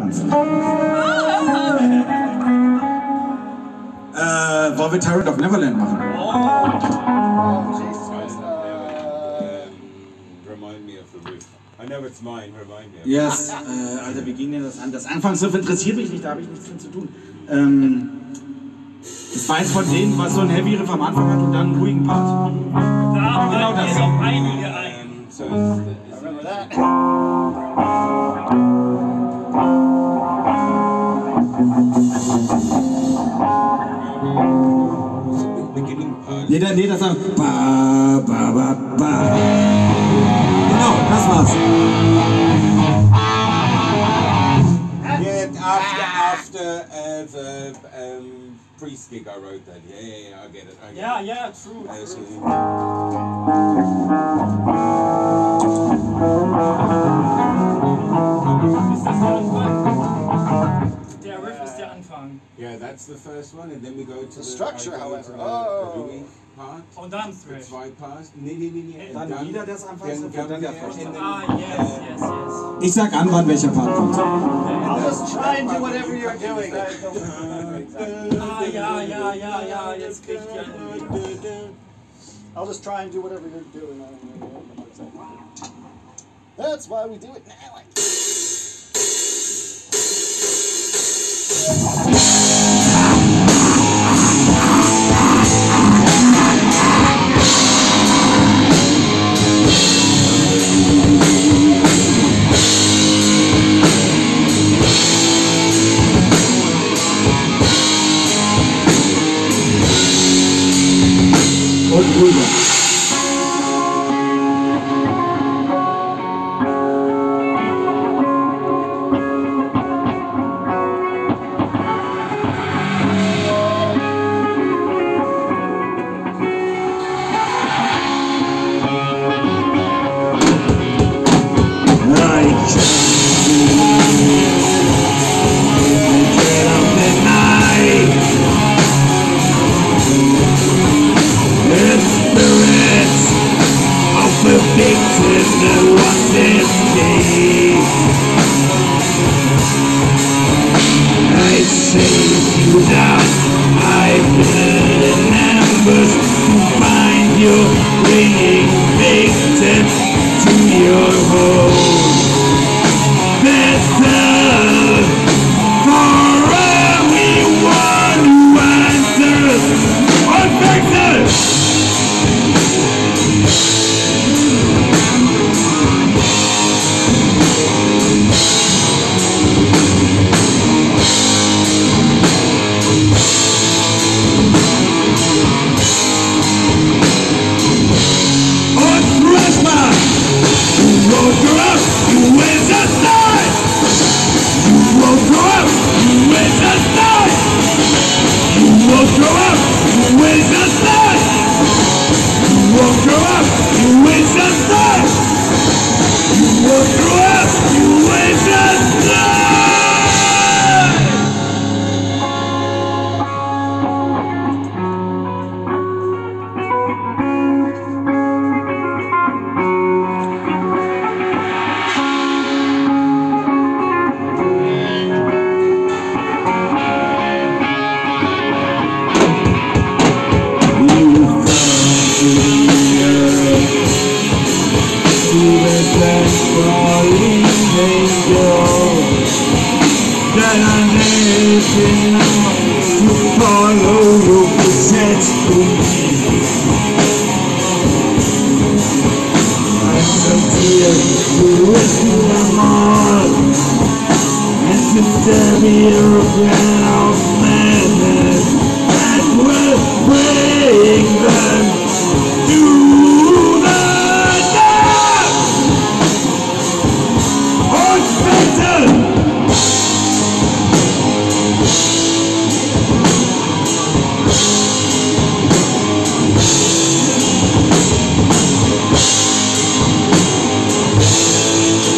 tanzen. Wollen wir Tyrant of Neverland machen? Remind me of the riff. I know it's mine, remind me. Yes, Alter, wie ging denn das an? Das Anfangsriff interessiert mich nicht, da habe ich nichts mit zu tun. Das war eins von denen, was so ein Heavy Riff am Anfang hat und dann einen ruhigen Part. Da genau das. Auf einige ein. So remember that. Nee, das war ba, ba, ba, ba. Genau, das war's. Yeah, after the priest gig I wrote that. Yeah, I get it. Yeah, true. Ist das der Anfang? Der Riff ist der Anfang. Yeah, that's the first one, and then we go to the structure, however. Part. Und dann Thrash. Zwei Parts. Nee. Dann wieder das Anfangsriff und dann der Thrash. Yes. Ich sag an, wann welcher Part kommt. I'll just try and do whatever you're doing. Ja, jetzt krieg ich einen. I'll just try and do whatever you're doing. That's why we do it now. Und rüber.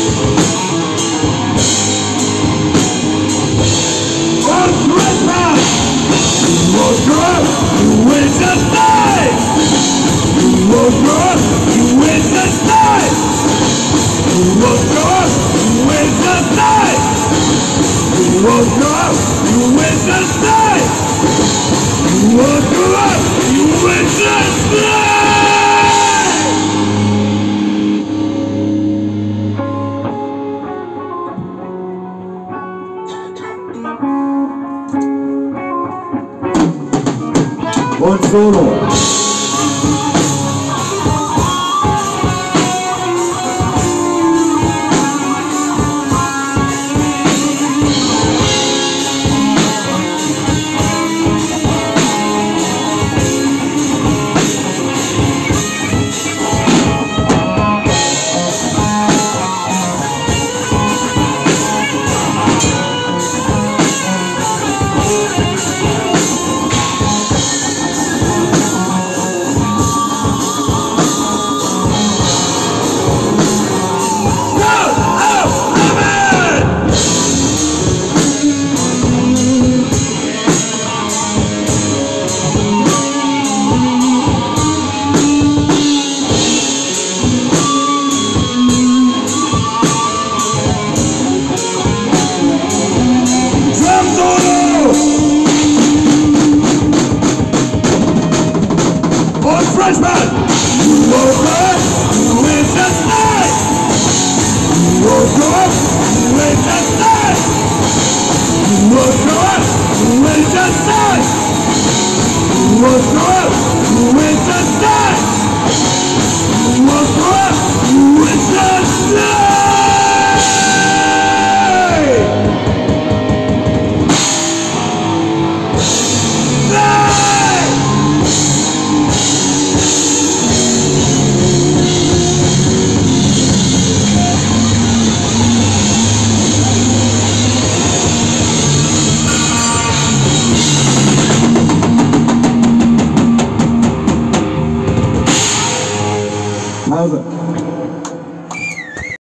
Christmas! Wednesday night. You woke up. You Wednesday night. Buongiorno. Freshman! You woke up with the night! You woke up with the night! You woke up with the night! You woke up with the night! You woke up with the night! How's it?